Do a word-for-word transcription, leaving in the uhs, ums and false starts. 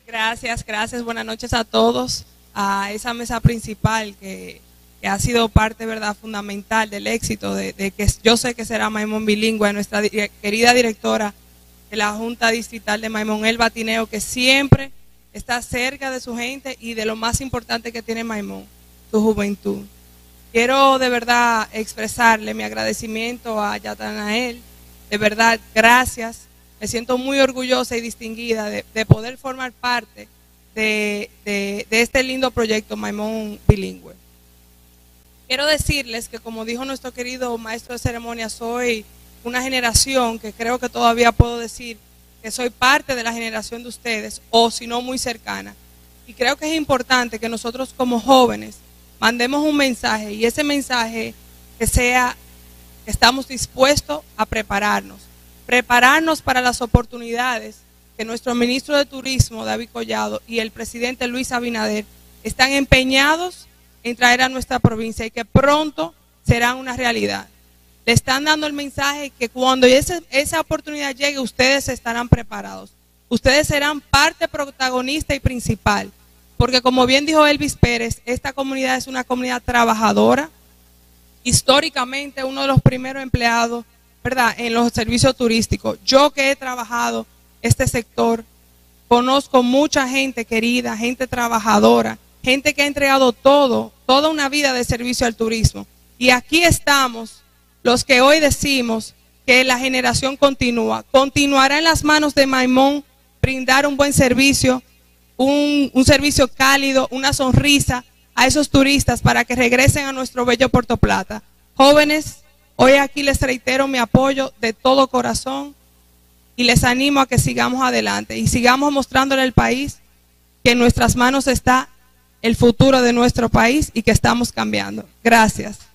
Gracias, gracias. Buenas noches a todos. A esa mesa principal que, que ha sido parte, verdad, fundamental del éxito de, de que yo sé que será Maimón bilingüe, a nuestra di querida directora de la Junta Distrital de Maimón, Elba Tineo, que siempre está cerca de su gente y de lo más importante que tiene Maimón, su juventud. Quiero de verdad expresarle mi agradecimiento a Yatanael, de verdad, gracias. Me siento muy orgullosa y distinguida de, de poder formar parte de, de, de este lindo proyecto Maimón bilingüe. Quiero decirles que, como dijo nuestro querido maestro de ceremonia, soy una generación que creo que todavía puedo decir que soy parte de la generación de ustedes, o si no muy cercana. Y creo que es importante que nosotros como jóvenes mandemos un mensaje, y ese mensaje que sea que estamos dispuestos a prepararnos. Prepararnos para las oportunidades que nuestro ministro de Turismo, David Collado, y el presidente Luis Abinader están empeñados en traer a nuestra provincia y que pronto serán una realidad. Le están dando el mensaje que cuando ese, esa oportunidad llegue, ustedes estarán preparados. Ustedes serán parte protagonista y principal, porque como bien dijo Elvis Pérez, esta comunidad es una comunidad trabajadora, históricamente uno de los primeros empleados, ¿verdad?, en los servicios turísticos. Yo que he trabajado este sector, conozco mucha gente querida, gente trabajadora, gente que ha entregado todo, toda una vida de servicio al turismo. Y aquí estamos los que hoy decimos que la generación continúa. Continuará en las manos de Maimón brindar un buen servicio, un, un servicio cálido, una sonrisa a esos turistas para que regresen a nuestro bello Puerto Plata. Jóvenes, hoy aquí les reitero mi apoyo de todo corazón y les animo a que sigamos adelante y sigamos mostrándole al país que en nuestras manos está el futuro de nuestro país y que estamos cambiando. Gracias.